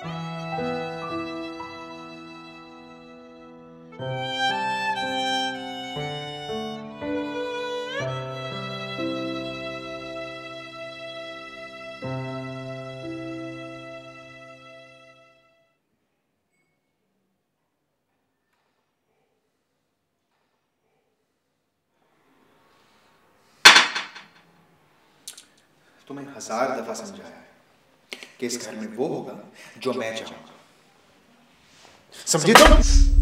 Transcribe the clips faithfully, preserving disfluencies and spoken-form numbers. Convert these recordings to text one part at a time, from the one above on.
तुम्हें हजार दफा समझाया है कि इस घर में वो होगा जो मैं चाहूंगा, समझे तुम?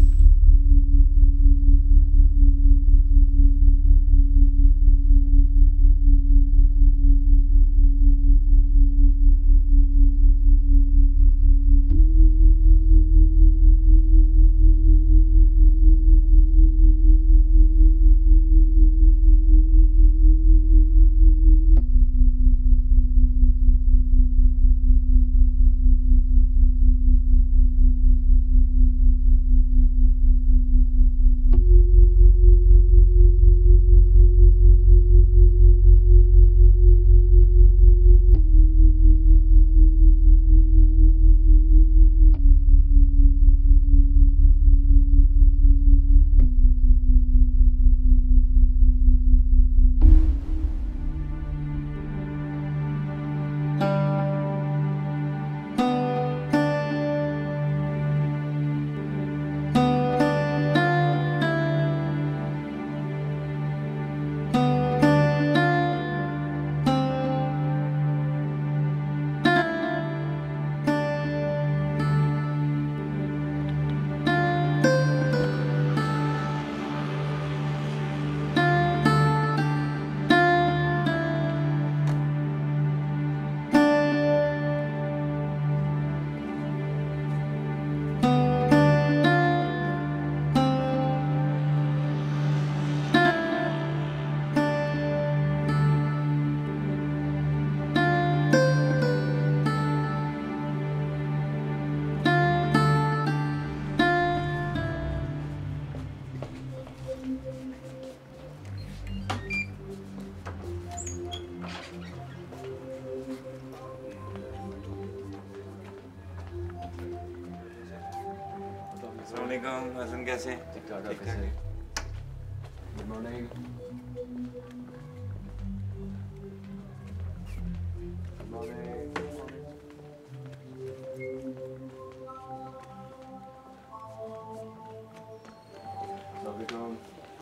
अस्सलामुअलैकुम हसन, कैसे? ठीक ठाक आप कैसे? Good morning. Good morning. अस्सलामुअलैकुम।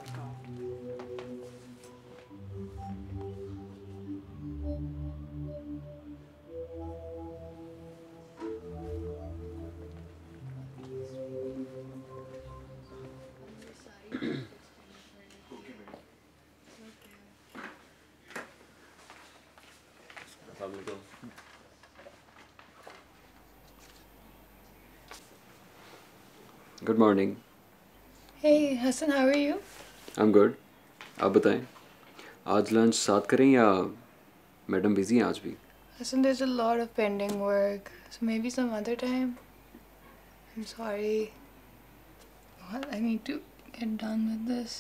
Good morning. Hey Hassan, how are you? I'm good. आप बताएं, आज लंच साथ करें या मैडम बिजी हैं आज भी? Hassan, there's a lot of pending work, so maybe some other time. I'm sorry. Well, I need to get done with this.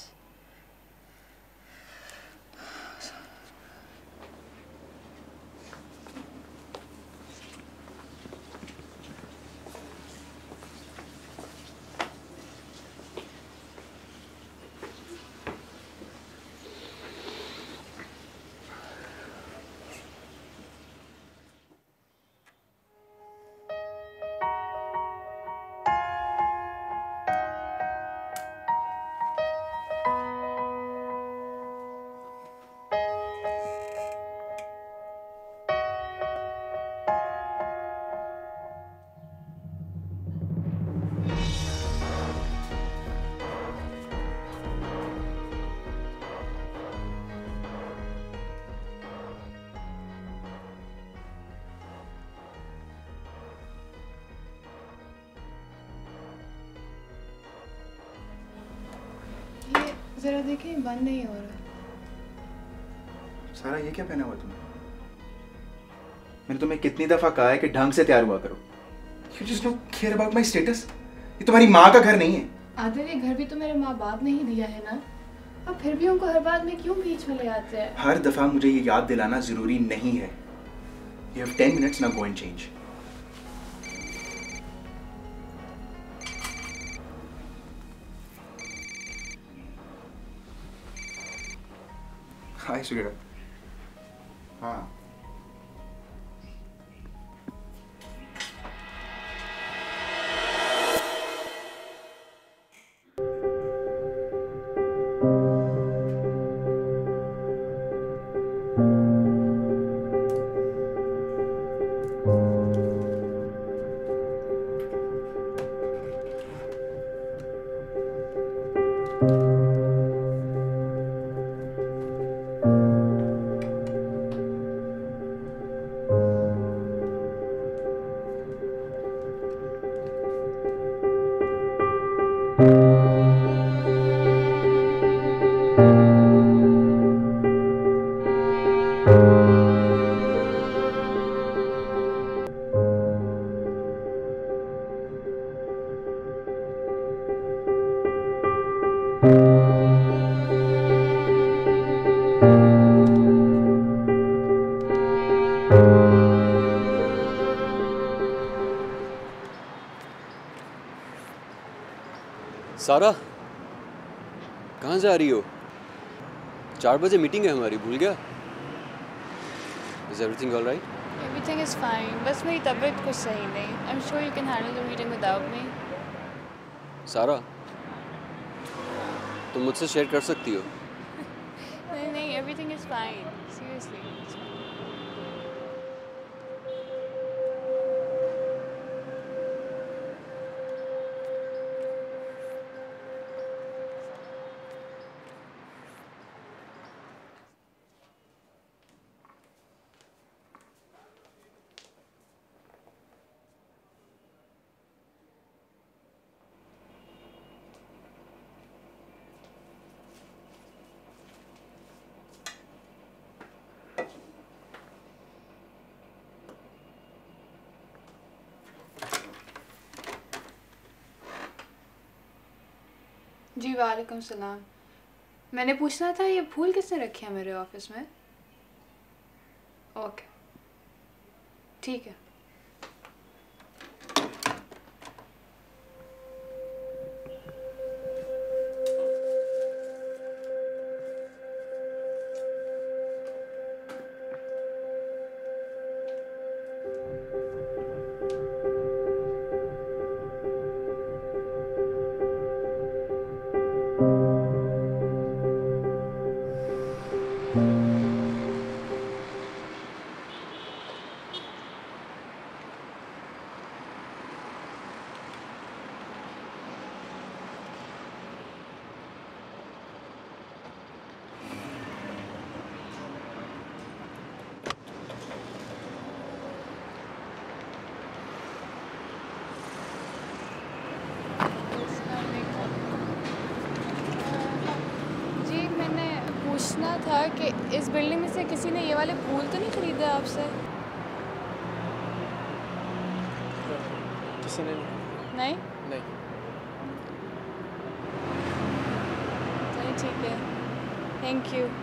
जरा देखें, बंद नहीं हो रहा। सारा ये क्या पहना हुआ तुमने? मैंने तुम्हें कितनी दफा कहा है कि ढंग से तैयार हुआ करो। You just don't care about my status? ये तुम्हारी माँ का घर नहीं है। आदिल, ये घर भी तो मेरे माँ बाप ने ही दिया है ना, अब फिर भी उनको हर बात में क्यों बीच में ले आते हैं? हर दफा मुझे ये याद दिलाना जरूरी नहीं है। You have ten minutes, now go and change. हाय सुगेरा। हाँ सारा, कहाँ जा रही हो? चार बजे मीटिंग है हमारी, भूल गया? Is everything all right? Everything is fine. बस मेरी तबीयत कुछ सही नहीं. I'm sure you can handle the meeting without me. सारा, तुम मुझसे शेयर कर सकती हो? नहीं नहीं, everything is fine. Seriously. जी वालेकुम सलाम। मैंने पूछना था, ये फूल किसने रखे हैं मेरे ऑफिस में? ओके ठीक है। पूछना था कि इस बिल्डिंग में से किसी ने ये वाले फूल तो नहीं खरीदे आपसे? किसी ने नहीं? नहीं। चलिए ठीक है, thank you.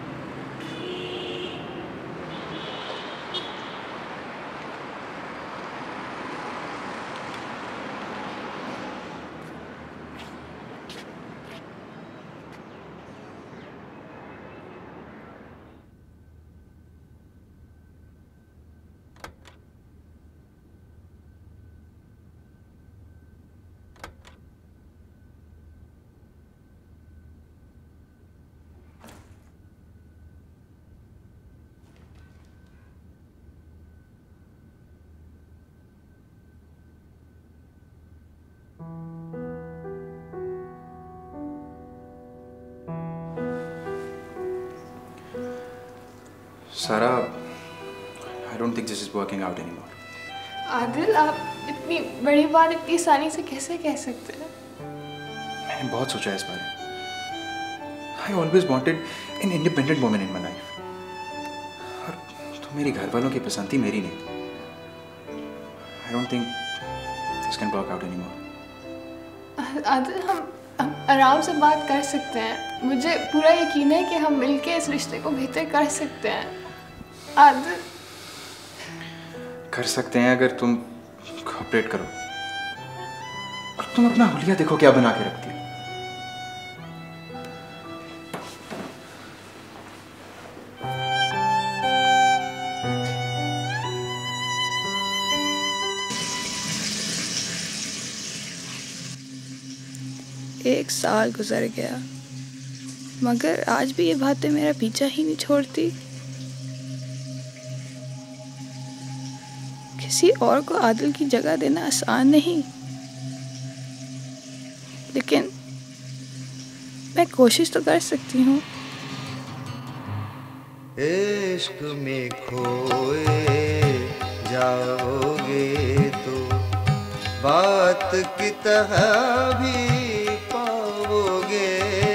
Sarah, I don't think this is working out anymore. Adil, आप इतनी बड़ी बात इतनी आसानी से कैसे कह सकते हैं? मैंने बहुत सोचा इस बारे। I always wanted an independent woman in my life. और तो मेरी घर वालों की पसंद थी, मेरी नहीं। I don't think this can work out anymore. Adil, हम हम आराम से बात कर सकते हैं। मुझे पूरा यकीन है कि हम मिलके इस रिश्ते को बेहतर कर सकते हैं। आदिल, कर सकते हैं अगर तुम कोऑपरेट करो। और तुम अपना हुलिया देखो क्या बना के रखती हो। एक साल गुजर गया, मगर आज भी ये बातें मेरा पीछा ही नहीं छोड़ती। किसी और को आदिल की जगह देना आसान नहीं, लेकिन मैं कोशिश तो कर सकती हूँ। इश्क में खोए जाओगे तो बात की तरह भी पाओगे,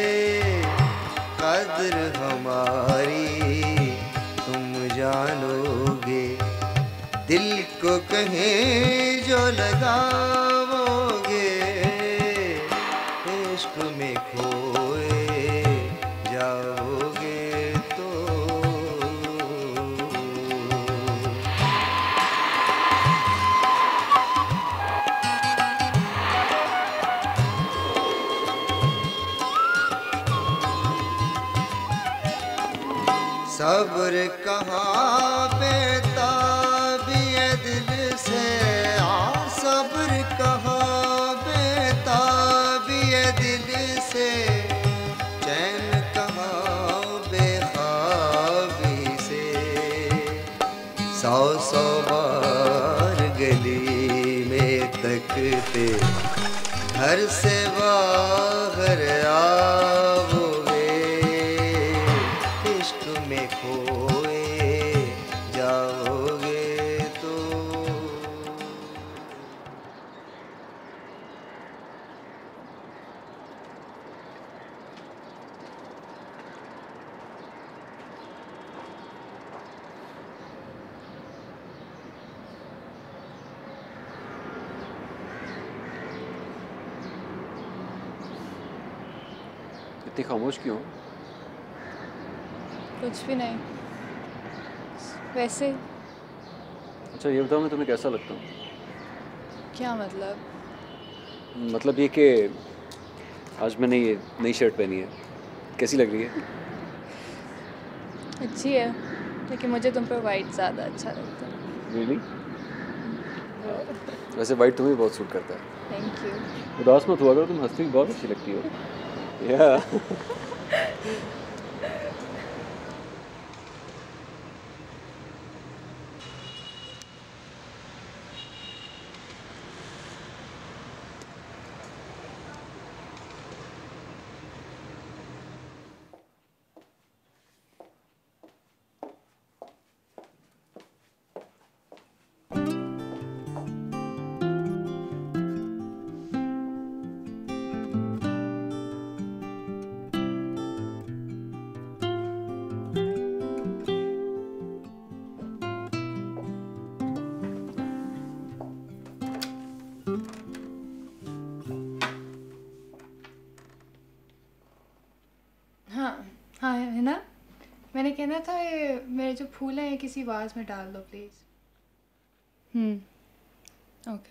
कदर हमारी तुम जानोगे, दिल को कहीं जो लगाओगे। इश्क में खोए जाओगे तो सब्र कहाँ बेताबिए दिल से, आ सब्र कहाँ बेताबिए दिल से, चैन कहाँ बेख्वाबी से। सौ सौ बार गली में तकते घर से बाहर आओगे, इश्क में खोए जाओगे तो। इतनी खामोश क्यों? कुछ भी नहीं, वैसे। अच्छा ये बताओ, मैं तुम्हें कैसा लगता हूँ? क्या मतलब? मतलब ये कि आज मैंने ये नई शर्ट पहनी है, कैसी लग रही है? अच्छी है, लेकिन मुझे तुम पर वाइट ज़्यादा अच्छा लगता है। रियली? वैसे वाइट तुम्हें बहुत सूट करता है। Thank you. उदास मत हुआ करो, तुम हंसती भी बहुत अच्छी लगती हो। या हाँ है ना, मैंने कहना था ये मेरे जो फूल हैं ये किसी वाज में डाल दो प्लीज़। Hmm okay.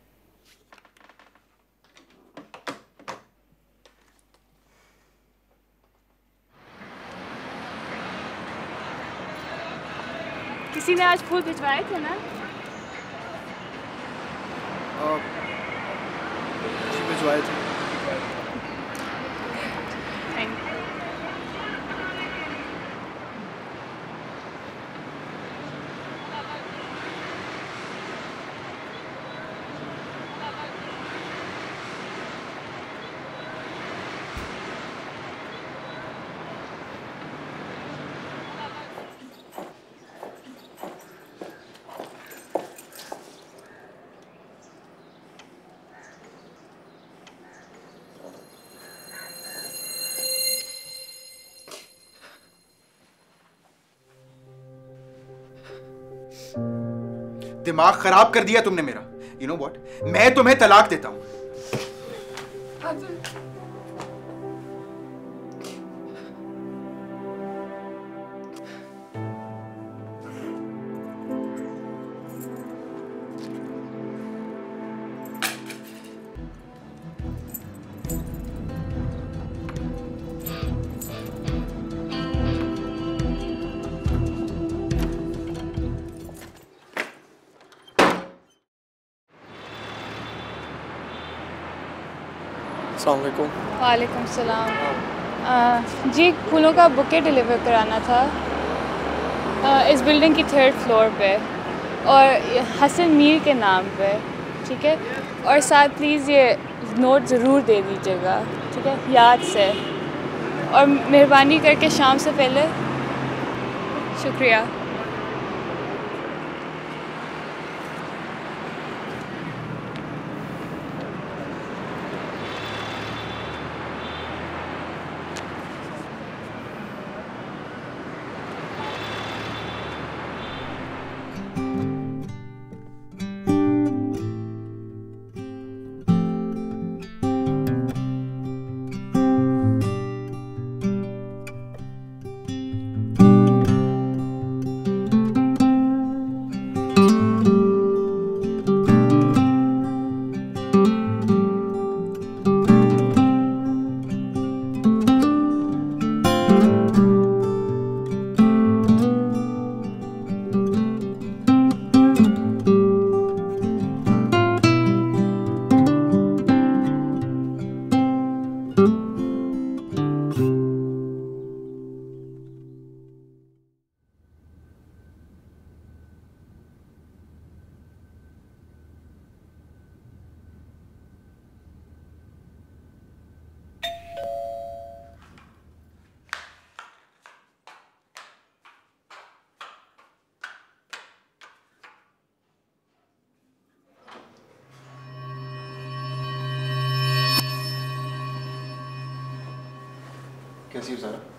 किसी ने आज फूल भिजवाए थे ना? भिजवाए थे। Thank you. दिमाग खराब कर दिया तुमने मेरा। यू नो व्हाट, मैं तुम्हें तलाक देता हूं। अस्सलाम वालेकुम। वालेकुम सलाम। जी फूलों का बुके डिलीवर कराना था आ, इस बिल्डिंग की थर्ड फ्लोर पे और हसन मीर के नाम पे, ठीक है। और साथ प्लीज़ ये नोट ज़रूर दे दीजिएगा, ठीक है, याद से। और मेहरबानी करके शाम से पहले। शुक्रिया। कैसी हो ज़ारा?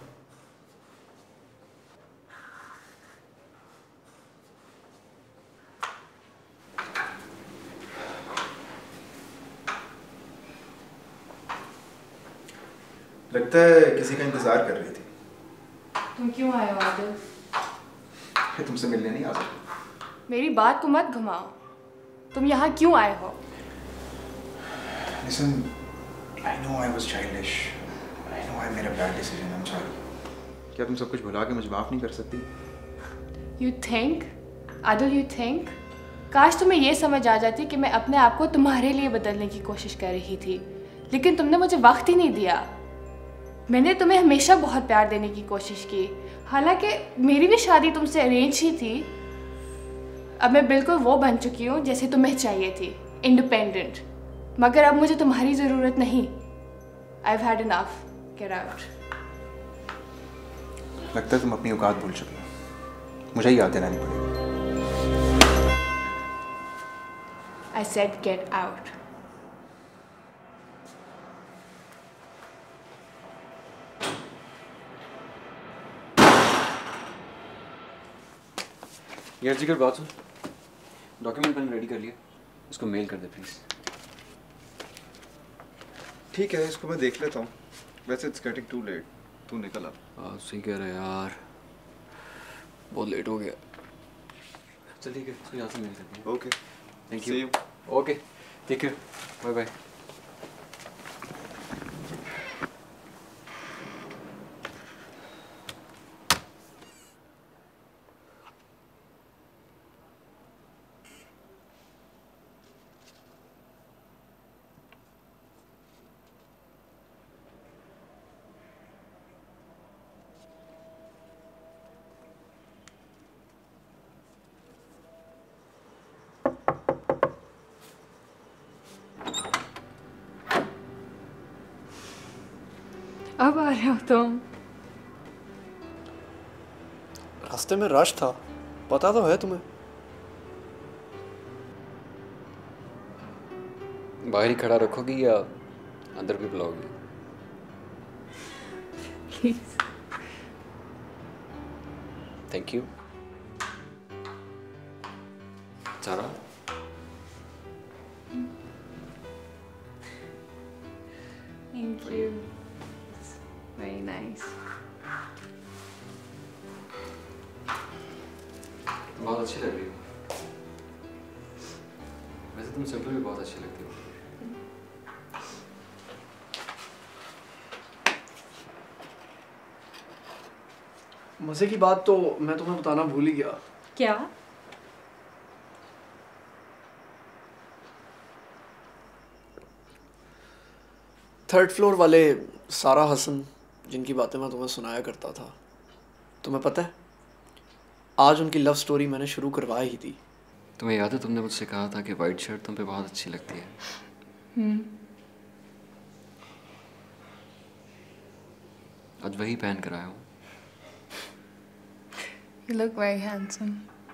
लगता है किसी का इंतजार कर रही थी। तुम क्यों आए हो आदिल? मैं तुमसे मिलने नहीं आ सकता। मेरी बात को मत घुमाओ। तुम यहाँ क्यों आए हो? Listen, I know I was childish. I know I made a bad decision. I'm sorry. क्या तुम सब कुछ भुला के मुझे माफ नहीं कर सकती? You think? Adil, you think? काश तुम्हें ये समझ आ जाती कि मैं अपने आप को तुम्हारे लिए बदलने की कोशिश कर रही थी, लेकिन तुमने मुझे वक्त ही नहीं दिया। मैंने तुम्हें हमेशा बहुत प्यार देने की कोशिश की, हालांकि मेरी भी शादी तुमसे अरेंज ही थी। अब मैं बिल्कुल वो बन चुकी हूँ जैसे तुम्हें चाहिए थी, इंडिपेंडेंट। मगर अब मुझे तुम्हारी ज़रूरत नहीं। I've had enough. Get out. लगता है तुम अपनी औकात भूल चुकी हो। मुझे ही याद दिलानी पड़ेगी। I said get out. यार जिगर बात सुन, डॉक्यूमेंट मैंने रेडी कर लिया, इसको मेल कर दे प्लीज। ठीक है, इसको मैं देख लेता हूँ। वैसे इट्स गेटिंग टू लेट, तू निकल अब। हाँ सही कह रहा है यार, बहुत लेट हो गया। चल ठीक है, इसको यहाँ से मेल कर दिया। Okay, thank you. Okay, take care, bye bye. अब आ रहे हो तुम? रास्ते में रश था, पता तो है तुम्हें। बाहर ही खड़ा रखोगी या अंदर भी बुलाओगी? Please. Thank you. Sarah thank you, very nice. बहुत अच्छी लग रही हो। वैसे तुम सिंपल भी बहुत अच्छी लगती हो। मजे की बात तो मैं तुम्हें बताना भूल ही गया। क्या? थर्ड फ्लोर वाले सारा हसन जिनकी बातें मैं तुम्हें सुनाया करता था, तुम्हें पता है आज उनकी लव स्टोरी मैंने शुरू करवाई ही थी। तुम्हें याद है तुमने मुझसे कहा था कि वाइट शर्ट तुम पे बहुत अच्छी लगती है? हम्म। आज वही पहन कर आया हूँ। You look very handsome.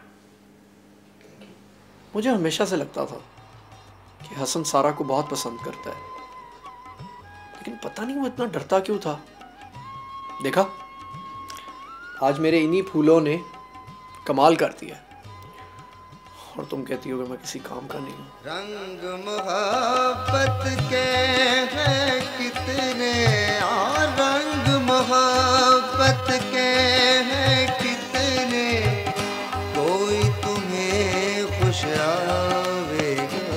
मुझे हमेशा से लगता था कि हसन सारा को बहुत पसंद करता है, लेकिन पता नहीं वो इतना डरता क्यों था। देखा, आज मेरे इन्हीं फूलों ने कमाल कर दिया और तुम कहती हो कि मैं किसी काम का नहीं हूँ। रंग मोहब्बत के हैं कितने, आ रंग मोहब्बत के हैं कितने, कोई तुम्हें खुश आवेगा,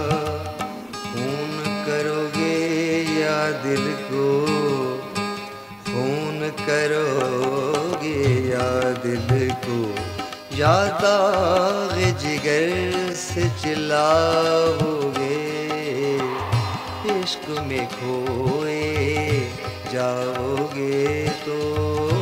खून करोगे या दिल को, खून करोगे या दिल को, या दाग जिगर से चिल्लाओगे, इश्क में खोए जाओगे तो